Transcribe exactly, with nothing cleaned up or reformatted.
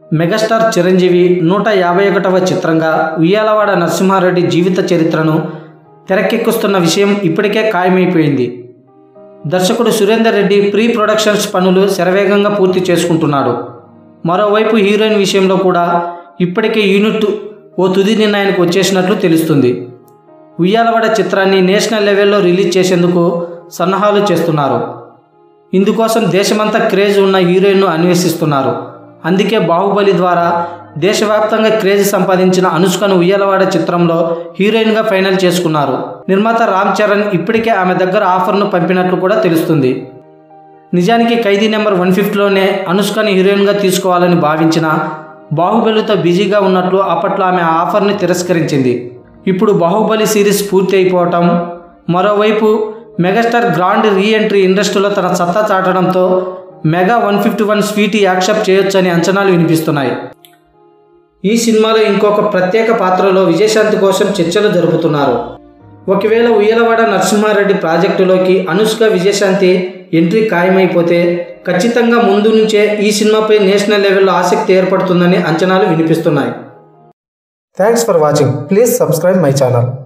Megastar Chiranjeevi నూట యాభై ఒకటవ చిత్రంగా ఉయ్యాలవాడ నరసింహారెడ్డి జీవిత చరిత్రను తెరకెక్కిస్తున్న విషయం ఇప్పటికే ఖాయమైపోయింది. దర్శకుడు సురేందర్ రెడ్డి ప్రీ ప్రొడక్షన్స్ పనులు శరవేగంగా పూర్తి చేసుకుంటున్నాడు. మరోవైపు హీరోయిన్ విషయంలో కూడా ఇప్పటికే యూనిట్ ఓ తుది నిర్ణయానికి వచ్చేసినట్లు తెలుస్తుంది. ఉయ్యాలవాడ చిత్రాన్ని నేషనల్ లెవెల్లో రిలీజ్ చేసేందుకు సన్నాహాలు చేస్తున్నారు. ఇందుకోసం దేశమంతా క్రేజ్ ఉన్న హీరోయిన్ను అన్వేషిస్తున్నారు. అందుకే బాహుబలి ద్వారా దేశవ్యాప్తంగా క్రేజ్ సంపాదించిన అనుష్కను ఉయ్యాలవాడ చిత్రంలో హీరోయిన్గా ఫైనల్ చేసుకున్నారు. నిర్మాత రామ్ చరణ్ ఇప్పటికే ఆమె దగ్గర ఆఫర్ను పంపినట్లు కూడా తెలుస్తుంది. నిజానికి ఖైదీ నెంబర్ వన్ ఫిఫ్టీలోనే అనుష్కని హీరోయిన్గా తీసుకోవాలని భావించిన బాహుబలితో బిజీగా ఉన్నట్లు అప్పట్లో ఆమె ఆఫర్ని తిరస్కరించింది. ఇప్పుడు బాహుబలి సిరీస్ పూర్తి అయిపోవటం, మరోవైపు మెగాస్టార్ గ్రాండ్ రీ ఎంట్రీ ఇండస్ట్రీలో తన సత్తా చాటడంతో mega one fifty one Sweety accept చేయొచ్చని అంచనాలు వినిపిస్తున్నాయి. ఈ సినిమాలో ఇంకొక ప్రత్యేక పాత్రలో విజయశాంతి కోసం చర్చలు జరుపుతున్నారు. ఒకవేళ ఉయ్యాలవాడ నరసింహారెడ్డి ప్రాజెక్టులోకి అనుష్క విజయశాంతి ఎంట్రీ ఖాయమైపోతే ఖచ్చితంగా ముందు నుంచే ఈ సినిమాపై నేషనల్ లెవెల్లో ఆసక్తి ఏర్పడుతుందని అంచనాలు వినిపిస్తున్నాయి. Thanks for watching. Please subscribe my channel.